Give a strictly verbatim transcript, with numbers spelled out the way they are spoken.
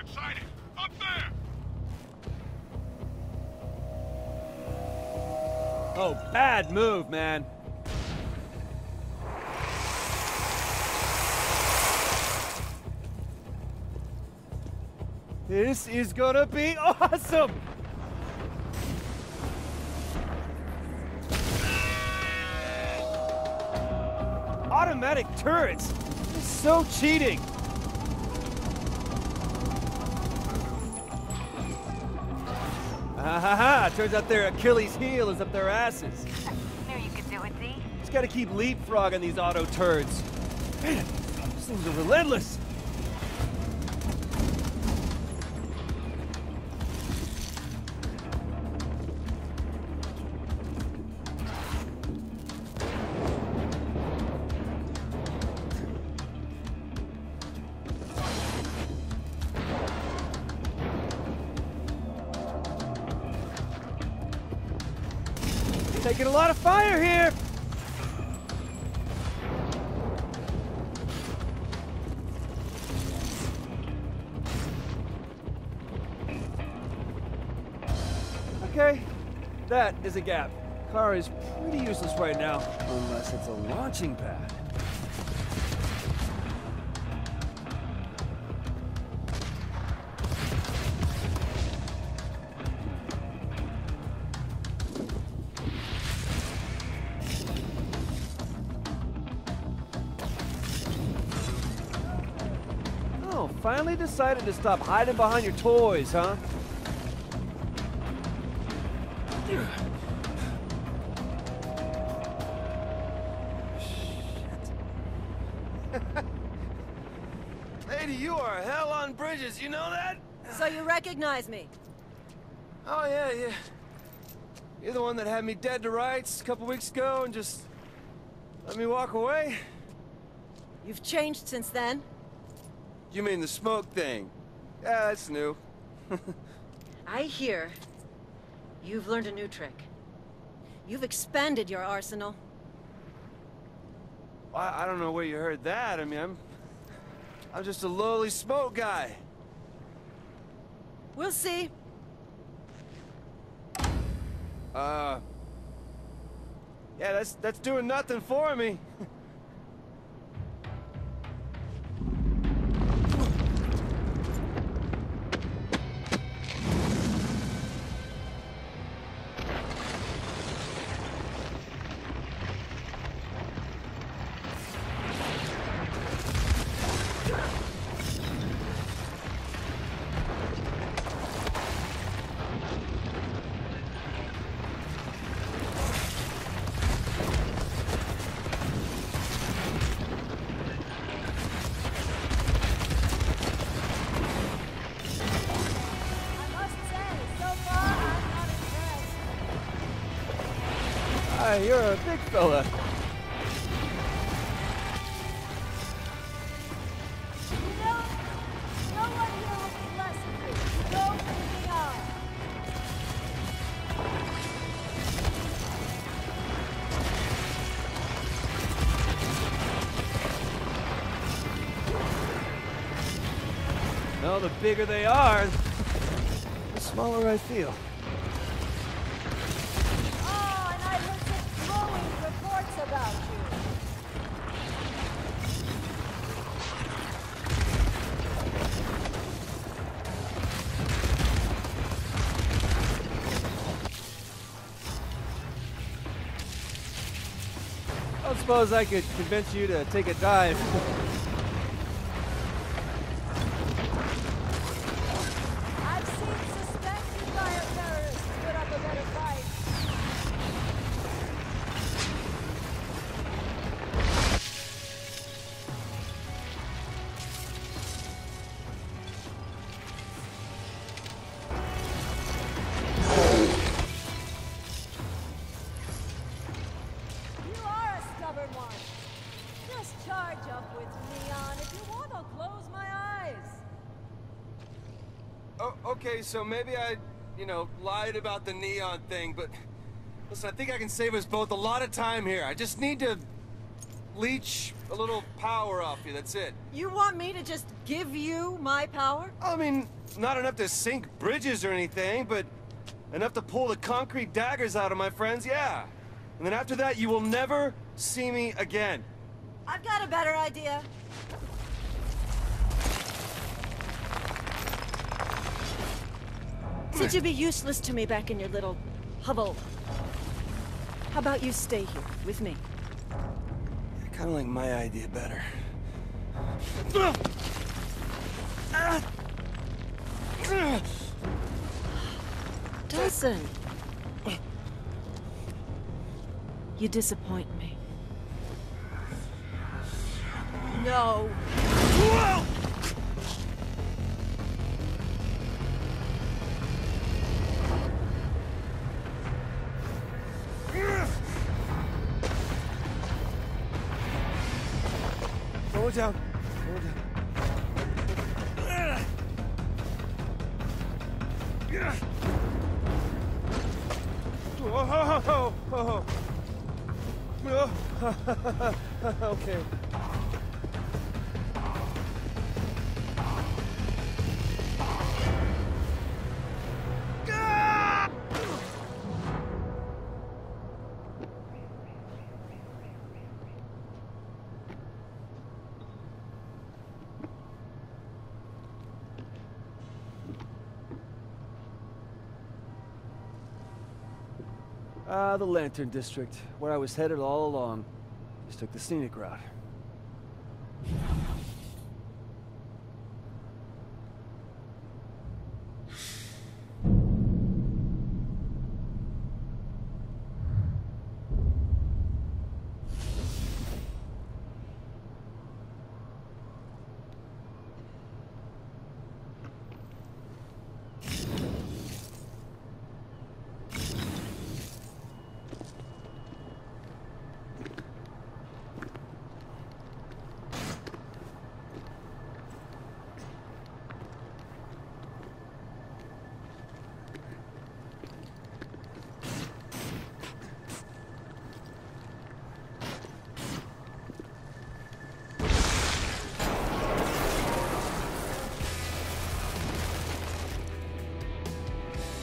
Target sighted! Up there! Oh, bad move, man. This is gonna be awesome! Automatic turrets! This is so cheating! Ah ha ha! Turns out their Achilles heel is up their asses. Knew you could do it, D. Just gotta keep leapfrogging these auto turds. Man, these things are relentless! Taking a lot of fire here! Okay, that is a gap. Car is pretty useless right now, unless it's a launching pad. Oh, finally decided to stop hiding behind your toys, huh? Lady, you are hell on bridges, you know that? So you recognize me? Oh, yeah, yeah. You're the one that had me dead to rights a couple weeks ago and just let me walk away? You've changed since then. You mean the smoke thing? Yeah, that's new. I hear you've learned a new trick. You've expanded your arsenal. I, I don't know where you heard that. I mean, I'm... I'm just a lowly smoke guy. We'll see. Uh... Yeah, that's, that's doing nothing for me. Hi, you're a big fella. You know, no one here will be less of you. Go for the beyond. No, the bigger they are, the smaller I feel. Oh, and I heard some glowing reports about you. I don't suppose I could convince you to take a dive. I've seen suspected bioterrorists put up a better fight. You are a stubborn one. Just charge up with Neon if you want. I'll close my eyes. Oh, okay, so maybe I, you know, lied about the neon thing, but listen, I think I can save us both a lot of time here. I just need to leech a little power off you, that's it. You want me to just give you my power? I mean, not enough to sink bridges or anything, but enough to pull the concrete daggers out of my friends, yeah. And then after that, you will never see me again. I've got a better idea. Since you'd be useless to me back in your little hovel, how about you stay here with me? I kind of like my idea better. Dawson. You disappoint me. No. Slow it down. Slow it down. Oh, oh, oh, oh. Okay. Ah, the Lantern District, where I was headed all along. Just took the scenic route.